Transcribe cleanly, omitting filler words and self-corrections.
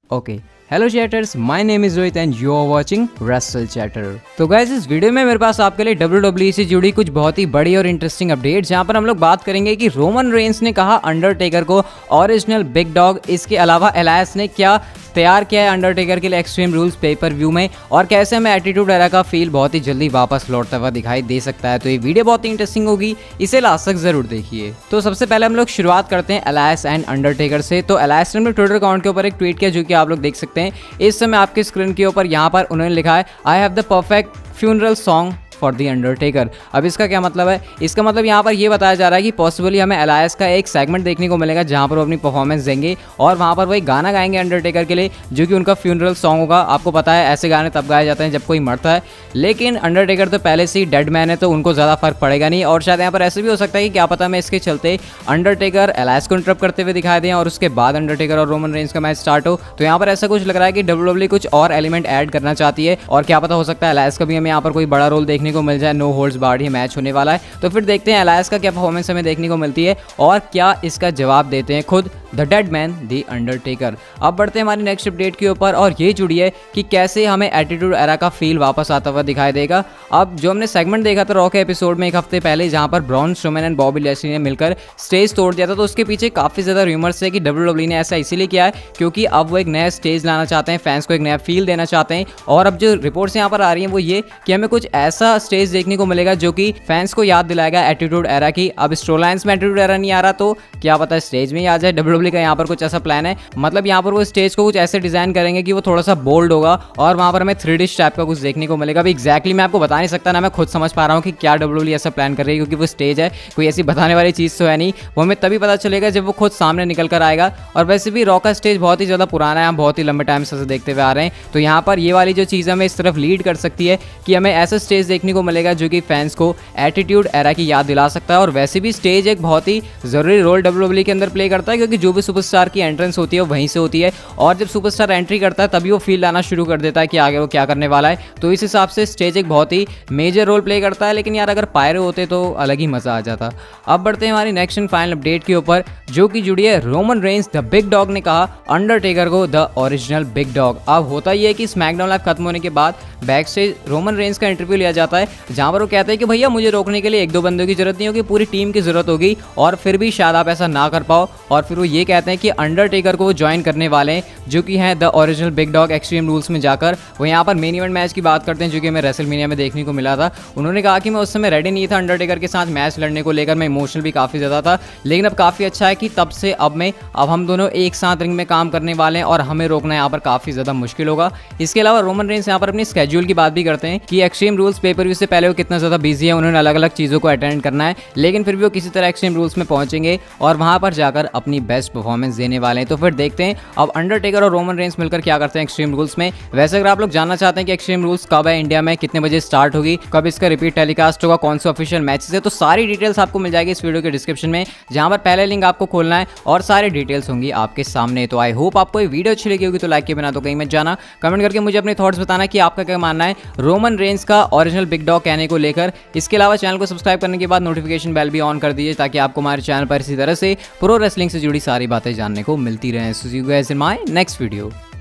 Okay hello chatters, my name is Rohit and you are watching Wrestle Chatter. तो guys, इस video में मेरे पास आपके लिए WWE से जुड़ी कुछ बहुत ही बड़ी और इंटरेस्टिंग अपडेट, जहां पर हम लोग बात करेंगे कि रोमन रेंस ने कहा अंडरटेकर को ओरिजिनल बिग डॉग। इसके अलावा एलायस ने क्या तैयार किया है अंडरटेकर के लिए एक्सट्रीम रूल्स पेपर व्यू में, और कैसे हमें एटीट्यूड एरा का फील बहुत ही जल्दी वापस लौटता हुआ दिखाई दे सकता है। तो ये वीडियो बहुत ही इंटरेस्टिंग होगी, इसे लास्ट तक जरूर देखिए। तो सबसे पहले हम लोग शुरुआत करते हैं एलायस एंड अंडरटेकर से। तो एलायस ने अपने ट्विटर अकाउंट के ऊपर एक ट्वीट किया, जो कि आप लोग देख सकते हैं इस समय आपके स्क्रीन के ऊपर। यहाँ पर उन्होंने लिखा है, I have the perfect funeral song for the Undertaker. अब इसका क्या मतलब है? इसका मतलब यहाँ पर ये बताया जा रहा है कि पॉसिबली हमें एलायस का एक सेगमेंट देखने को मिलेगा जहाँ पर वो अपनी परफॉर्मेंस देंगे और वहाँ पर वो एक गाना गाएंगे अंडरटेकर के लिए, जो कि उनका फ्यूनरल सॉन्ग होगा। आपको पता है ऐसे गाने तब गाए जाते हैं जब कोई मरता है, लेकिन अंडरटेकर तो पहले से ही डेड मैन है, तो उनको ज़्यादा फर्क पड़ेगा नहीं। और शायद यहाँ पर ऐसे भी हो सकता है कि क्या पता मैं इसके चलते अंडरटेकर एलायस को इंटरप्ट करते हुए दिखाई दें और उसके बाद अंडरटेकर और रोमन रेंस का मैच स्टार्ट हो। तो यहाँ पर ऐसा कुछ लग रहा है कि WWE कुछ और एलिमेंट ऐड करना चाहती है, और क्या पता हो सकता है एलायस का भी हमें यहाँ पर कोई बड़ा रोल देखने को मिल जाए। नो होल्ड्स बार्ड ही मैच होने वाला है। तो फिर देखते हैं एलायस का क्या परफॉर्मेंस हमें देखने को मिलती है और क्या इसका जवाब देते हैं खुद the dead man the Undertaker. अब बढ़ते हैं हमारी नेक्स्ट अपडेट के ऊपर, और ये जुड़ी है कि कैसे हमें एटीट्यूड एरा का फील वापस आता हुआ दिखाई देगा। अब जो हमने सेगमेंट देखा था रॉ के एपिसोड में एक हफ्ते पहले, जहां पर Braun Strowman and Bobby Lashley ने मिलकर स्टेज तोड़ दिया था, तो उसके पीछे काफी ज्यादा रूमर्स है कि WWE ने ऐसा इसीलिए किया है क्योंकि अब वो एक नया स्टेज लाना चाहते हैं, फैंस को एक नया फील देना चाहते हैं। और अब जो रिपोर्ट्स यहाँ पर आ रही हैं वो ये कि हमें कुछ ऐसा स्टेज देखने को मिलेगा जो कि फैंस को याद दिलाएगा एटीट्यूड एरा की। अब स्टोरलाइंस में एटीट्यूड एरा नहीं आ रहा, तो क्या पता स्टेज में ही आ जाए। WWE का यहाँ पर कुछ ऐसा प्लान है, मतलब यहाँ पर वो स्टेज को कुछ ऐसे डिजाइन करेंगे कि वो थोड़ा सा बोल्ड होगा और वहां पर हमें 3D टाइप का कुछ देखने को मिलेगा। अभी एग्जैक्टली मैं आपको बता नहीं सकता, ना मैं खुद समझ पा रहा हूँ कि क्या WWE ऐसा प्लान कर रही है, क्योंकि वो स्टेज है, कोई ऐसी बताने वाली चीज तो है नहीं। वो हमें तभी पता चलेगा जब वो खुद सामने निकल कर आएगा। और वैसे भी रॉ का स्टेज बहुत ही ज्यादा पुराना है, हम बहुत ही लंबे टाइम से देखते हुए आ रहे हैं। तो यहाँ पर ये वाली जो चीज हमें इस तरफ लीड कर सकती है कि हमें ऐसा स्टेज देखने को मिलेगा जो कि फैंस को एटीट्यूड एरा की याद दिला सकता है। और वैसे भी स्टेज एक बहुत ही जरूरी रोल WWE के अंदर प्ले करता है, क्योंकि जो भी सुपरस्टार की एंट्रेंस होती है वो वहीं से होती है, और जब सुपरस्टार एंट्री करता है तभी वो फील लाना शुरू कर देता है कि आगे वो क्या करने वाला है। तो इस हिसाब से स्टेज एक बहुत ही मेजर रोल प्ले करता है। लेकिन यार अगर पायरो होते तो अलग ही मजा आ जाता। अब बढ़ते हैं हमारी नेक्स्ट एंड फाइनल अपडेट के ऊपर, जो कि जुड़ी है Roman Reigns the big dog ने कहा अंडरटेकर को द ओरिजिनल बिग डॉग। अब होता यह है कि स्मैकडाउन लाइव खत्म होने के बाद बैक स्टेज रोमन रेंस का इंटरव्यू लिया जाता है, जहां पर वो कहते हैं कि भैया मुझे रोकने के लिए एक दो बंदों की जरूरत नहीं होगी, पूरी टीम की जरूरत होगी, और फिर भी शायद आप ऐसा ना कर पाओ। और फिर वो ये कहते हैं कि अंडरटेकर को वो ज्वाइन करने वाले हैं, जो कि हैं the original big dog Extreme Rules में जाकर। वो यहाँ पर मेन इवेंट मैच की बात करते हैं, जो कि हमें रेसलमेनिया में देखने को मिला था। उन्होंने कहा कि मैं उस समय रेडी नहीं था अंडरटेकर के साथ मैच लड़ने को लेकर, मैं इमोशनल भी काफ़ी ज़्यादा था, लेकिन अब काफ़ी अच्छा है कि तब से अब हम दोनों एक साथ रिंग में काम करने वाले हैं और हमें रोकना यहाँ पर काफ़ी ज़्यादा मुश्किल होगा। इसके अलावा रोमन रेंस यहाँ पर अपनी स्केड्यूल की बात भी करते हैं कि एक्सट्रीम रूल्स पेपर व्यू से पहले वो कितना ज़्यादा बिजी है, उन्होंने अलग अलग चीज़ों को अटेंड करना है, लेकिन फिर भी वो किसी तरह एक्सट्रीम रूल्स में पहुंचेंगे और वहां पर जाकर अपनी बेस्ट परफॉर्मेंस देने वाले हैं। तो फिर देखते हैं अब अंडरटेकर और रोमन रेंस मिलकर क्या करते हैं एक्सट्रीम रूल्स में। वैसे अगर आप लोग जानना चाहते हैं कि एक्सट्रीम रूल्स कब है इंडिया में, कितने बजे स्टार्ट होगी, कब इसका रिपीट टेलीकास्ट होगा, कौन से ऑफिशियल मैचेस है, तो सारी डिटेल्स आपको मिल जाएगी इस वीडियो के डिस्क्रिप्शन में, जहां पर पहले लिंक आपको खोलना है और सारी डिटेल्स होंगी आपके सामने। तो आई होप आपको ये वीडियो अच्छी लगी होगी, तो लाइक के बिना तो कहीं मत जाना, कमेंट करके मुझे अपने थॉट्स बताना कि आपका क्या मानना है रोमन रेंस का ओरिजिनल बिग डॉग कहने को लेकर। इसके अलावा चैनल को सब्सक्राइब करने के बाद नोटिफिकेशन बेल भी ऑन कर दीजिए, ताकि आपको हमारे चैनल पर इसी तरह से प्रो रेसलिंग से जुड़ी सारी बातें जानने को मिलती रहें। So see you guys in my next video.